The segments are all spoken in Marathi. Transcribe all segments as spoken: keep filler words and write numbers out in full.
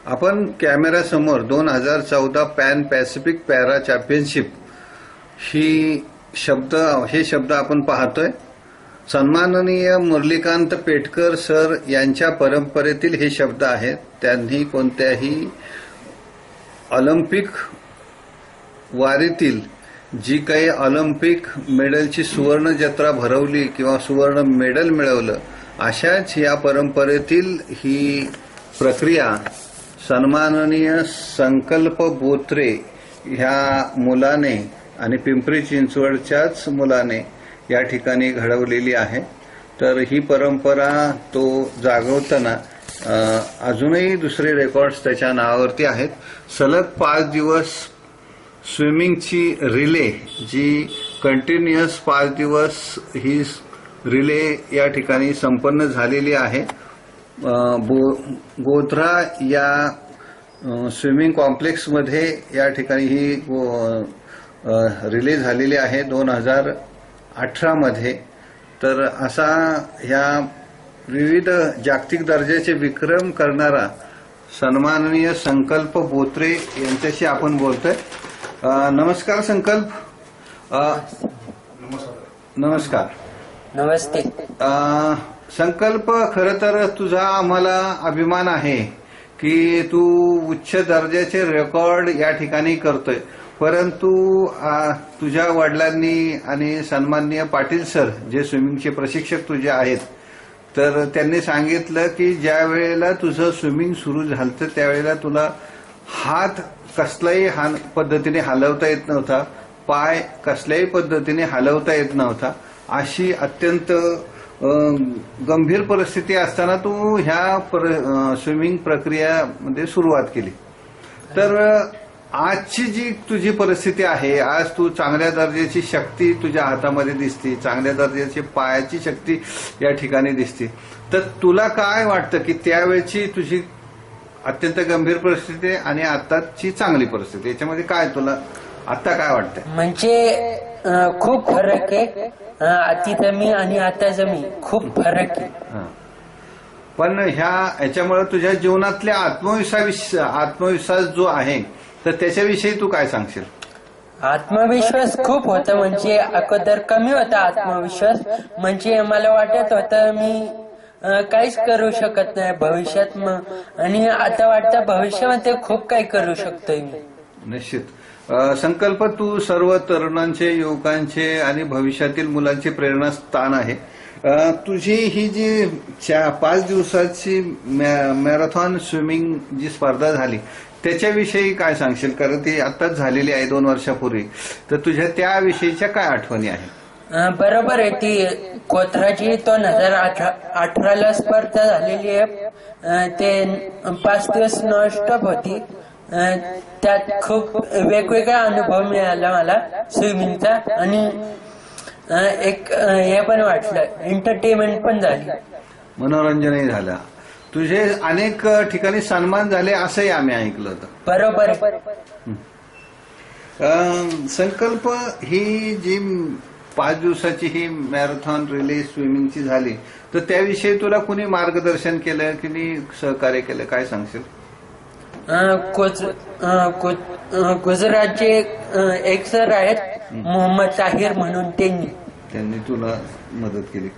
आपण कॅमेरा समोर दोन हजार चौदा पॅन पॅसिफिक पॅरा चॅम्पियनशिप ही शब्द हे शब्द आपण पाहतोय. सन्माननीय मुरलीकांत पेटकर सर यांच्या परंपरेतील हे शब्द आहेत. त्यांनी कोणत्याही ऑलिम्पिक वारीतील जी काही ऑलिम्पिक मेडलची सुवर्ण जत्रा भरवली किंवा सुवर्ण मेडल मिळवलं, अशाच या परंपरेतील ही प्रक्रिया सन्माननीय संकल्प बोत्रे ह्या मुलाने आणि पिंपरी चिंचवडच्याच मुलाने या ठिकाणी घडवलेली आहे. तर ही परंपरा तो जागवताना अजूनही दुसरे रेकॉर्ड्स त्याच्या नावावरती आहेत. सलग पाच दिवस स्विमिंगची रिले, जी कंटिन्युअस पाच दिवस ही रिले या ठिकाणी संपन्न झालेली आहे. गोध्रा या स्विमिंग कॉम्प्लेक्समध्ये या ठिकाणी ही रिले झालेली आहे दोन हजार अठरा मध्ये. तर असा ह्या विविध जागतिक दर्जाचे विक्रम करणारा सन्माननीय संकल्प बोत्रे यांच्याशी आपण बोलतोय. नमस्कार संकल्प. नमस्कार. नमस्ते. संकल्प, खरं तर तुझा आम्हाला अभिमान आहे की तू उच्च दर्जाचे रेकॉर्ड या ठिकाणी करतोय. परंतु तुझ्या वडिलांनी आणि सन्माननीय पाटील सर जे स्विमिंगचे प्रशिक्षक तुझे आहेत, तर त्यांनी सांगितलं की ज्या वेळेला तुझं स्विमिंग सुरू झालं त्यावेळेला तुला हात कसल्याही हान पद्धतीने हलवता येत नव्हता, पाय कसल्याही पद्धतीने हलवता येत नव्हता. अशी अत्यंत गंभीर परिस्थिती असताना तू ह्या स्विमिंग प्रक्रियामध्ये सुरुवात केली. तर आजची जी तुझी परिस्थिती आहे, आज तू चांगल्या दर्जाची शक्ती तुझ्या हातामध्ये दिसते, चांगल्या दर्जाची पायाची शक्ती या ठिकाणी दिसते. तर तुला काय वाटतं की त्यावेळची तुझी अत्यंत गंभीर परिस्थिती आणि आताची चांगली परिस्थिती, याच्यामध्ये काय तुला आता काय वाटतं? म्हणजे खूप फरक आहे. आधीचा मी आणि आताचा मी खूप फरक आहे. पण ह्या याच्यामुळे तुझ्या जीवनातल्या आत्मविश्वास आत्मविश्वास जो आहे, तर त्याच्याविषयी तू काय सांगशील? आत्मविश्वास खूप होता. म्हणजे अगोदर कमी होता आत्मविश्वास. म्हणजे मला वाटत होतं मी काहीच करू शकत नाही भविष्यात, आणि आता वाटतं भविष्यामध्ये खूप काही करू शकतोय मी. निश्चित. संकल्प, तू सर्व तरुणांचे, युवकांचे आणि भविष्यातील मुलांचे प्रेरणास्थान आहे. तुझी ही जी पाच दिवसाची मॅरेथॉन स्विमिंग जी स्पर्धा झाली त्याच्याविषयी काय सांगशील? कारण ती आताच झालेली आहे दोन वर्षापूर्वी. तर तुझ्या त्याविषयीच्या काय आठवणी आहेत? बरोबर आहे. ती कोथराची दोन हजार अठराला स्पर्धा झालेली आहे. ते पाच दिवस नॉनस्टॉप होती. त्यात खूप वेगवेगळा अनुभव मिळाला मला स्विमिंगचा, आणि एक हे पण वाटलं, एंटरटेनमेंट पण झाली, मनोरंजनही झालं. तुझे अनेक ठिकाणी सन्मान झाले असंही आम्ही ऐकलं होतं. बरोबर. संकल्प, ही जी पाच दिवसाची ही मॅरेथॉन रिले स्विमिंगची झाली, तर त्याविषयी तुला कुणी मार्गदर्शन केलं, कुणी सहकार्य केलं, काय सांगशील? गुजरातचे एक सर आहेत मोहम्मद ताहिर म्हणून, त्यांनी त्यांनी तुला मदत केली.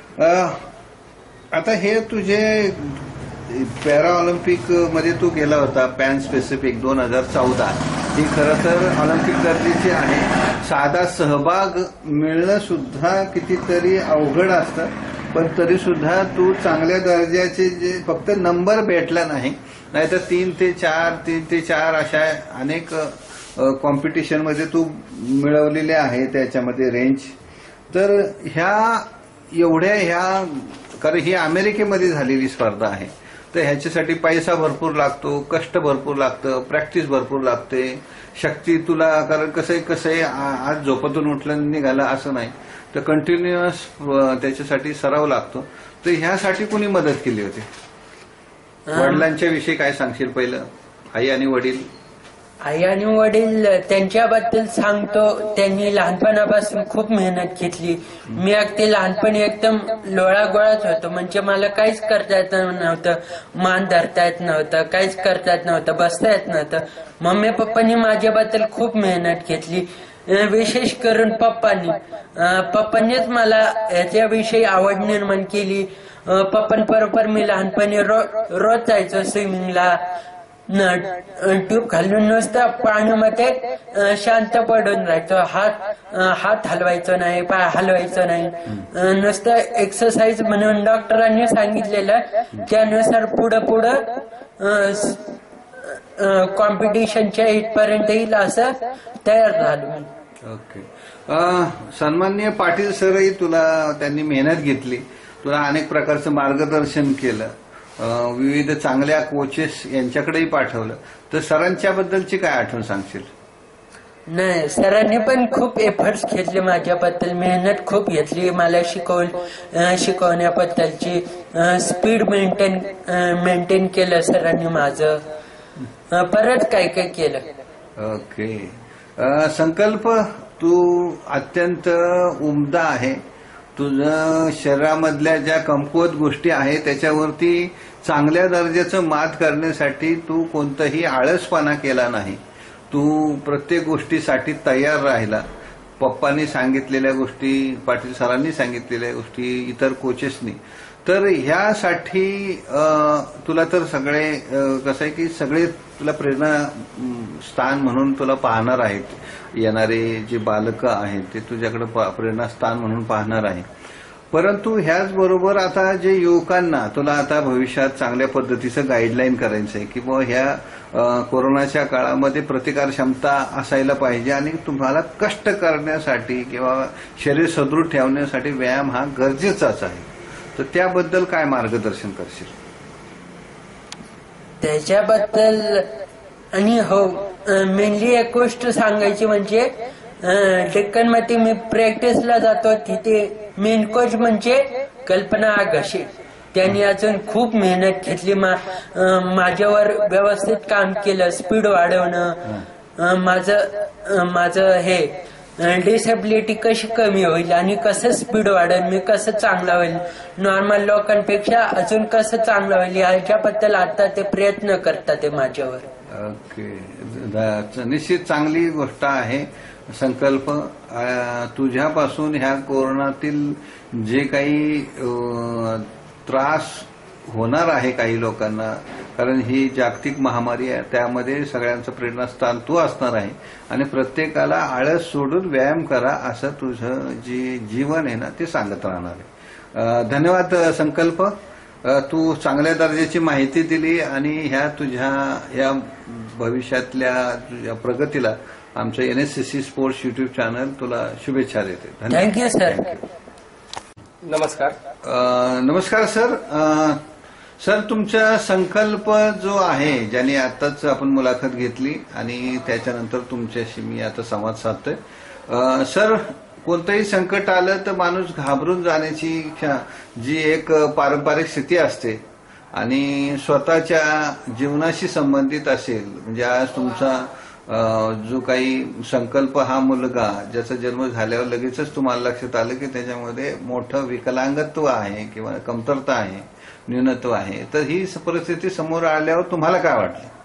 आता हे तुझे पॅरा ऑलिम्पिक मध्ये तू गेला होता, पॅन स्पेसिफिक दोन हजार चौदा. ही खरं तर ऑलिम्पिक दर्जाची आहे. साधा सहभाग मिळणं सुद्धा कितीतरी अवघड असतं, पण तरी सुद्धा तू चांगल्या दर्जाचे जे फक्त नंबर भेटला नाही, नाहीतर तीन ते चार तीन ते चार अशा अनेक कॉम्पिटिशन मध्ये तू मिळवलेले आहे त्याच्यामध्ये रेंज. तर ह्या एवढ्या ह्या, कारण ही अमेरिकेमध्ये झालेली स्पर्धा आहे, तर ह्याच्यासाठी पैसा भरपूर लागतो, कष्ट भरपूर लागतं, प्रॅक्टिस भरपूर लागते, शक्ती तुला, कारण कसं कसं आहे आज झोपतून उठलं निघालं असं नाही, तर कंटिन्युअस त्याच्यासाठी सराव लागतो. तर ह्यासाठी कुणी मदत केली होती? वडिलांच्या विषयी काय सांगशील? पहिलं आई आणि वडील. आई आणि वडील त्यांच्याबद्दल सांगतो, त्यांनी लहानपणापासून खूप मेहनत घेतली. मी अगदी लहानपणी एकदम लोळागोळाच होतो, म्हणजे मला काहीच करता येत नव्हतं, मान धरता येत नव्हतं, काहीच करता येत नव्हतं, बसता येत नव्हतं. मम्मी पप्पांनी माझ्याबद्दल खूप मेहनत घेतली, विशेष करून पप्पांनी पप्पांनीच मला याच्याविषयी आवड निर्माण केली. पप्पांबरोबर मी लहानपणी रो रोज जायचो स्विमिंगला. ट्यूब घालून नुसतं पाण्यामध्ये शांत पडून राहायचो, हात हात हलवायचो नाही, पाय हलवायचो नाही, नुसतं एक्सरसाइज म्हणून डॉक्टरांनी सांगितलेलं त्यानुसार पुढं पुढं कॉम्पिटिशनच्या इथपर्यंत येईल असं तयार झालो मी. ओके. सन्माननीय पाटील सरही तुला त्यांनी मेहनत घेतली, तुला अनेक प्रकारचं मार्गदर्शन केलं, विविध चांगल्या कोचेस यांच्याकडेही पाठवलं, तर सरांच्या बद्दलची काय आठवण सांगशील? नाही, सरांनी पण खूप एफर्ट्स घेतले माझ्याबद्दल, मेहनत खूप घेतली मला शिकवून शिकवण्याबद्दलची. स्पीड मेंटेन मेंटेन केलं सरांनी माझं, परत काय काय केलं. ओके. संकल्प, तू अत्यंत उमदा आहे. तुझं शरीरामधल्या ज्या कमकुवत गोष्टी आहेत त्याच्यावरती चांगल्या दर्जाचं मात करण्यासाठी तू कोणताही आळसपणा केला नाही. तू प्रत्येक गोष्टीसाठी तयार राहिला. पप्पांनी सांगितलेल्या गोष्टी, पाटील सरांनी सांगितलेल्या गोष्टी, इतर कोचेसनी, तर ह्यासाठी तुला तर सगळे कसं आहे की सगळे तुला प्रेरणा स्थान म्हणून तुला पाहणार आहेत. येणारे जे बालकं आहेत ते तुझ्याकडे प्रेरणास्थान म्हणून पाहणार आहे. परंतु ह्याचबरोबर आता जे युवकांना तुला आता भविष्यात चांगल्या पद्धतीचं गाईडलाईन करायचं आहे की बुवा ह्या कोरोनाच्या काळामध्ये प्रतिकार क्षमता असायला पाहिजे आणि तुम्हाला कष्ट करण्यासाठी किंवा शरीर सदृढ ठेवण्यासाठी व्यायाम हा गरजेचाच आहे, तर त्याबद्दल काय मार्गदर्शन करशील? त्याच्याबद्दल आणि हो, मेनली एक गोष्ट सांगायची म्हणजे डेक्कनमध्ये मी प्रॅक्टिसला जातो, तिथे मेन कोच म्हणजे कल्पना आगाशे. त्यांनी अजून खूप मेहनत घेतली, माझ्यावर व्यवस्थित काम केलं, स्पीड वाढवणं, माझं माझं हे डिसेबिलिटी कशी कमी होईल आणि कसं स्पीड वाढेल, मी कसं चांगला होईल, नॉर्मल लोकांपेक्षा अजून कसं चांगलं होईल ह्याच्याबद्दल आता ते प्रयत्न करतात ते माझ्यावर. ओके. निश्चित चांगली गोष्ट आहे. संकल्प, तुझ्यापासून ह्या कोरोनातील जे काही त्रास होणार आहे काही लोकांना, कारण ही जागतिक महामारी आहे, त्यामध्ये सगळ्यांचं प्रेरणास्थान तू असणार आहे आणि प्रत्येकाला आळस सोडून व्यायाम करा असं तुझं जे जीवन आहे ना ते सांगत राहणार आहे. धन्यवाद संकल्प. तू चांगल्या दर्जाची माहिती दिली आणि ह्या तुझ्या या भविष्यातल्या तुझ्या प्रगतीला आमचं एनएससीसी स्पोर्ट्स युट्यूब चॅनल तुला शुभेच्छा देते. Thank you sir. नमस्कार. नमस्कार सर. सर, तुमचा संकल्प जो आहे, ज्याने आताच आपण मुलाखत घेतली आणि त्याच्यानंतर तुमच्याशी मी आता संवाद साधतोय. सर, कोणतंही संकट आलं तर माणूस घाबरून जाण्याची जी एक पारंपरिक स्थिती असते आणि स्वतःच्या जीवनाशी संबंधित असेल, म्हणजे आज तुमचा जो काही संकल्प हा मुलगा ज्याचा जन्म झाल्यावर लगेचच तुम्हाला लक्षात आलं की त्याच्यामध्ये मोठं विकलांगत्व आहे किंवा कमतरता आहे, न्यूनत्व आहे, तर ही परिस्थिती समोर आल्यावर तुम्हाला काय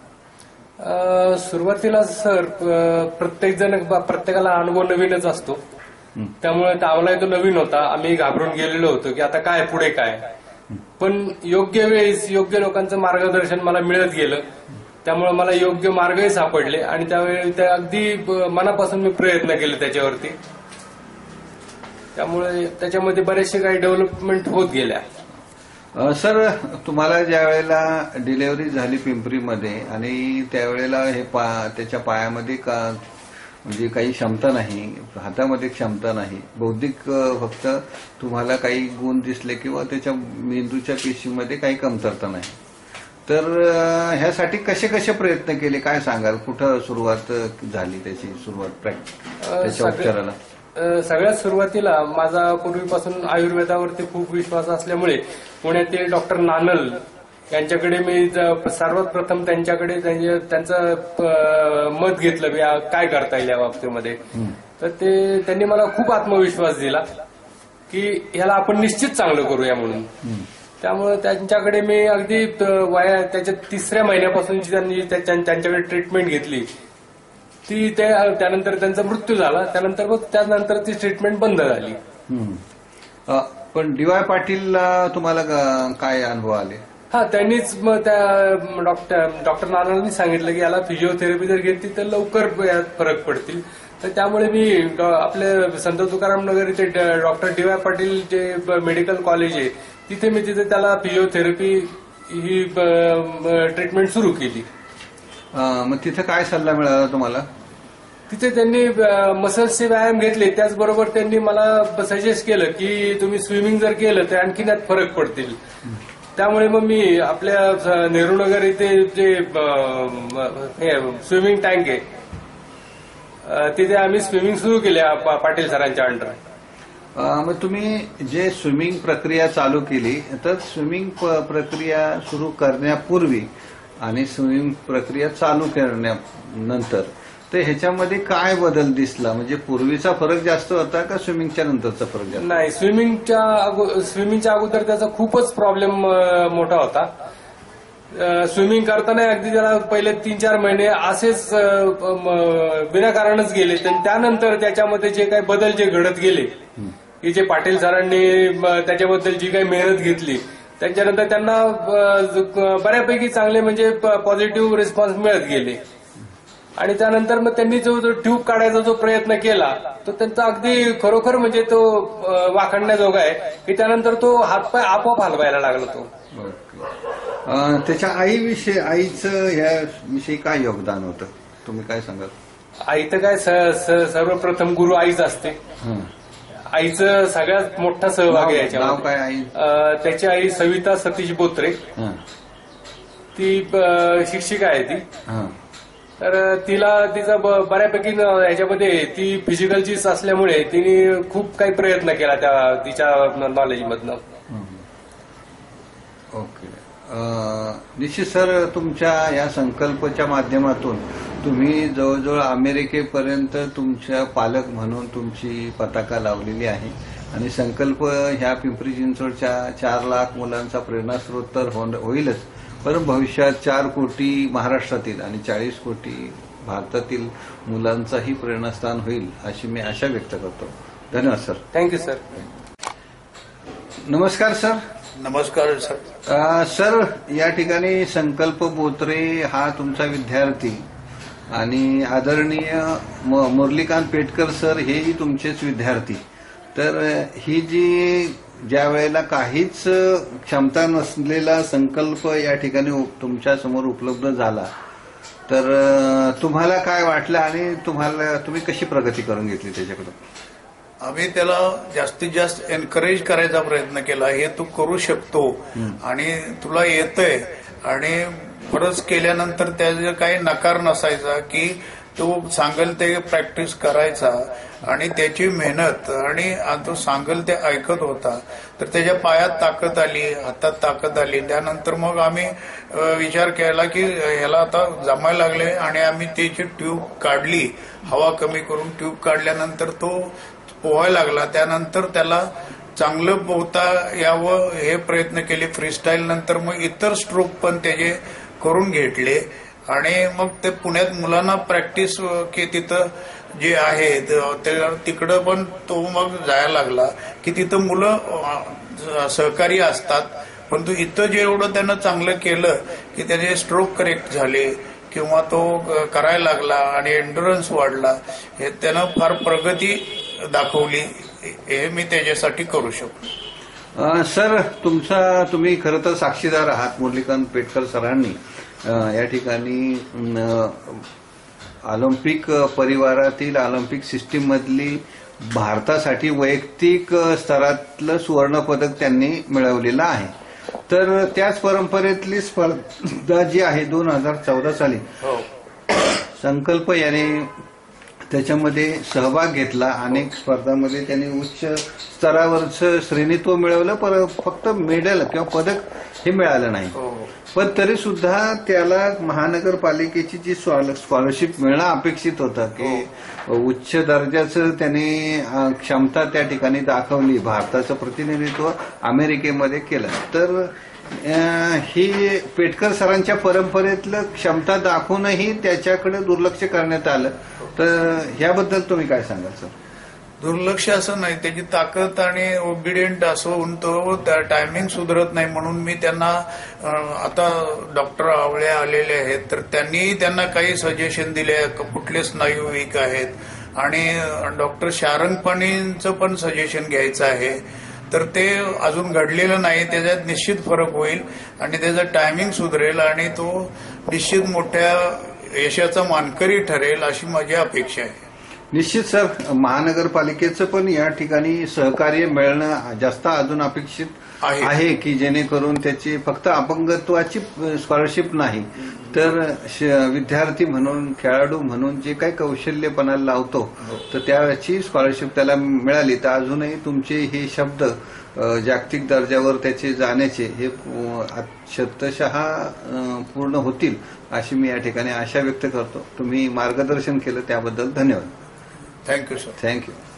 वाटलं? सुरुवातीला सर प्रत्येक जण प्रत्येकाला अनुभव नवीनच असतो, त्यामुळे आम्हाला तो नवीन होता. आम्ही घाबरून गेलेलो होतो की आता काय पुढे काय, पण योग्य वेळेस योग्य लोकांचं मार्गदर्शन मला मिळत गेलं, त्यामुळे मला योग्य मार्गही सापडले आणि त्यावेळी त्या अगदी मनापासून मी प्रयत्न केले त्याच्यावरती, त्यामुळे त्याच्यामध्ये बरेचसे काही डेव्हलपमेंट होत गेल्या. सर, तुम्हाला ज्या वेळेला डिलिव्हरी झाली पिंपरीमध्ये आणि त्यावेळेला हे पा त्याच्या पायामध्ये का म्हणजे काही क्षमता नाही, हातामध्ये क्षमता नाही, बौद्धिक फक्त तुम्हाला काही गुण दिसले किंवा त्याच्या मेंदूच्या पेशीमध्ये काही कमतरता नाही, तर ह्यासाठी कसे कसे प्रयत्न केले, काय सांगाल? कुठं सुरुवात झाली त्याची सुरुवात त्याच्या उपचाराला? सगळ्यात सुरुवातीला माझा पूर्वीपासून आयुर्वेदावरती खूप विश्वास असल्यामुळे पुण्यातील डॉक्टर नानल यांच्याकडे मी ज- सर्वात प्रथम त्यांच्याकडे त्यांचे- त्यांचं प- मत घेतलं की या- काय करता येईल या बाबतीमध्ये. तर ते त्यांनी मला खूप आत्मविश्वास दिला की ह्याला आपण निश्चित चांगलं करूया म्हणून. त्यामुळे त्यांच्याकडे मी अगदी त- वया त्याच्या तिसऱ्या महिन्यापासूनची त्यांनी त्याच्या- त्यांच्याकडे ट्रीटमेंट घेतली. ती त्या- त्यानंतर त्यांचा मृत्यू झाला. त्यानंतर मग त्यानंतर ती ट्रीटमेंट बंद झाली. हम्म. अ, पण डी वाय पाटीलला तुम्हाला ग- काय अनुभव आले? हा त्यांनीच मग त्या डॉक्टर डॉक्टर नानांनी सांगितलं की याला फिजिओथेरपी जर घेतली तर लवकर यात फरक पडतील. तर त्यामुळे मी डॉ- आपले संत तुकाराम नगर इथे ड- डॉक्टर डी वाय पाटील जे ब- मेडिकल कॉलेज आहे तिथे मी तिथे त्याला फिजिओथेरपी ही ब- ट्रीटमेंट सुरू केली. अ, मग तिथं काय सल्ला मिळाला तुम्हाला? तिथे त्यांनी मसल्सचे व्यायाम घेतले. त्याचबरोबर त्यांनी मला सजेस्ट केलं की तुम्ही स्विमिंग जर केलं तर आणखीन यात फरक पडतील. त्यामुळे मग मी आपल्या नेहरू नगर इथे जे स्विमिंग टँक आहे अ, तिथे आम्ही स्विमिंग सुरू केले पा- पाटील सरांच्या अंडर. अ, मग तुम्ही जे स्विमिंग प्रक्रिया चालू केली तर स्विमिंग प- प्रक्रिया सुरू करण्यापूर्वी आणि स्विमिंग प्रक्रिया चालू करण्यानंतर तर ह्याच्यामध्ये काय बदल दिसला? म्हणजे पूर्वीचा फरक जास्त होता का स्विमिंगच्या नंतरचा फरक जास्त? नाही, स्विमिंगच्या अगो- स्विमिंगच्या अगोदर त्याचा खूपच प्रॉब्लेम मोठा होता. स्विमिंग करताना अगदी त्याला पहिले तीन चार महिने असेच अ, म, विनाकारणच गेले. पण त्यानंतर त्याच्यामध्ये जे काही बदल जे घडत गेले की जे पाटील सरांनी म, त्याच्याबद्दल जी काही मेहनत घेतली त्याच्यानंतर त्यांना अ, ज- बऱ्यापैकी चांगले म्हणजे पॉझिटिव्ह रिस्पॉन्स मिळत गेले. आणि त्यानंतर मग त्यांनी जो जो ट्यूब काढायचा जो प्रयत्न केला तो त्यांचा अगदी खरोखर म्हणजे तो अ, वाखाणण्याजोगा आहे की त्यानंतर तो हातपाय आपोआप हलवायला लागला तो. ओके. अ, त्याच्या आईविषयी आईचं ह्याविषयी काय योगदान होतं तुम्ही काय सांगाल? आई तर काय स- स- सर्वप्रथम गुरु आईच असते. हं. आईचं सगळ्यात मोठा सहभाग आहे नाव याच्यामध्ये. काय आई? अ, त्याची आई सविता सतीश बोत्रे. हं. ती अ, शिक्षिका आहे ती. हं. तर तिला तिचा ब- बऱ्यापैकी न- ह्याच्यामध्ये ती फिजिकलचीच असल्यामुळे तिने खूप काही प्रयत्न केला त्या तिच्या नॉलेजमधनं. ओके. अ, निश्चित सर, तुमच्या या संकल्पच्या माध्यमातून तुम्ही जवळजवळ अमेरिकेपर्यंत तुमच्या पालक म्हणून तुमची पताका लावलेली आहे आणि संकल्प ह्या पिंपरी चिंचवडच्या चार लाख मुलांचा प्रेरणास्रोत तर हो- होईलच, पण भविष्यात चार कोटी महाराष्ट्रातील आणि चाळीस कोटी भारतातील मुलांचाही प्रेरणास्थान होईल अशी मी आशा व्यक्त करतो. धन्यवाद सर. Thank you sir. नमस्कार सर. नमस्कार सर. अ, सर, या ठिकाणी संकल्प बोत्रे हा तुमचा विद्यार्थी आणि आदरणीय म- मुरलीकांत पेटकर सर हेही तुमचेच विद्यार्थी. तर अ, ही जी ज्या वेळेला काहीच क्षमता नसलेला संकल्प या ठिकाणी उप- तुमच्या समोर उपलब्ध झाला तर अ, तुम्हाला काय वाटलं आणि तुम्हाला तुम्ही कशी प्रगती करून घेतली त्याच्याकडून? आम्ही त्याला जास्तीत जास्त एनकरेज करायचा प्रयत्न केला. हे तू करू शकतो आणि तुला येतंय. आणि खरंच केल्यानंतर त्याचा काही नकार नसायचा की तो सांगेल ते प्रॅक्टिस करायचा आणि त्याची मेहनत आणि तो सांगेल ते ऐकत होता. तर त्याच्या पायात ताकद आली, हातात ताकद आली. त्यानंतर मग आम्ही अ, विचार केला की ह्याला आता जमायला लागले आणि आम्ही त्याची ट्यूब काढली. हवा कमी करून ट्यूब काढल्यानंतर तो पोहायला लागला. त्यानंतर त्याला चांगलं पोहता यावं हे प्रयत्न केले फ्रीस्टाईल. नंतर मग इतर स्ट्रोक पण त्याचे करून घेतले आणि मग ते पुण्यात मुलांना प्रॅक्टिस की तिथं जे आहे ते- तिकडं पण तो मग जायला लागला की तिथं मुलं अ, सहकारी असतात. परंतु इथं जेवढं त्यानं चांगलं केलं की त्याचे स्ट्रोक करेक्ट झाले किंवा तो करायला लागला आणि एन्ड्युरन्स वाढला. हे त्यानं फार प्रगती दाखवली. हे मी त्याच्यासाठी करू शकतो. अ, सर, तुमचा तुम्ही खरं तर साक्षीदार आहात. मुरलीकांत पेटकर सरांनी अ, या ठिकाणी अ, ऑलिम्पिक परिवारातील ऑलिम्पिक सिस्टीम मधली भारतासाठी वैयक्तिक स्तरातलं सुवर्ण पदक त्यांनी मिळवलेलं आहे. तर त्याच परंपरेतली स्पर्धा जी आहे दोन हजार चौदा साली संकल्प याने त्याच्यामध्ये सहभाग घेतला. अनेक स्पर्धांमध्ये त्यांनी उच्च स्तरावरचं श्रेणीत्व मिळवलं, पण फक्त मेडल किंवा पदक हे मिळालं नाही. पण तरी सुद्धा त्याला महानगरपालिकेची जी स्कॉलरशिप मिळणं अपेक्षित होतं की उच्च दर्जाचं त्याने अ, क्षमता त्या ठिकाणी दाखवली, भारताचं प्रतिनिधित्व अमेरिकेमध्ये केलं, तर अ, ही पेटकर सरांच्या परंपरेतलं क्षमता दाखवूनही त्याच्याकडे दुर्लक्ष करण्यात आलं, तर ह्याबद्दल तुम्ही काय सांगाल सर? दुर्लक्ष असं नाही, त्याची ताकद आणि ओबिडियंट असून तो टायमिंग सुधारत नाही म्हणून मी त्यांना अं, आता डॉक्टर आवळे आलेले आहेत तर त्यांनी त्यांना काही सजेशन दिले, कुठले स्नायू वीक आहेत आणि डॉक्टर शारंग पाणींचं पण सजेशन घ्यायचं आहे, तर ते अजून घडलेलं नाही, त्याच्यात निश्चित फरक होईल आणि त्याचं टायमिंग सुधारेल आणि तो निश्चित मोठ्या यशाचा मानकरी ठरेल अशी माझी अपेक्षा आहे. निश्चित सर, महानगरपालिकेचं पण या ठिकाणी सहकार्य मिळणं जास्त अजून अपेक्षित आहे. आहे की जेणेकरून त्याची फक्त अपंगत्वाची स्कॉलरशिप नाही तर श- विद्यार्थी म्हणून, खेळाडू म्हणून जे काही कौशल्यपणाला लावतो तर त्याची स्कॉलरशिप त्याला मिळाली तर अजूनही तुमचे हे शब्द अ, जागतिक दर्जावर त्याचे जाण्याचे हे अ, शतशः अ, पूर्ण होतील अशी मी या ठिकाणी आशा व्यक्त करतो. तुम्ही मार्गदर्शन केलं त्याबद्दल धन्यवाद. Thank you sir. थँक्यू.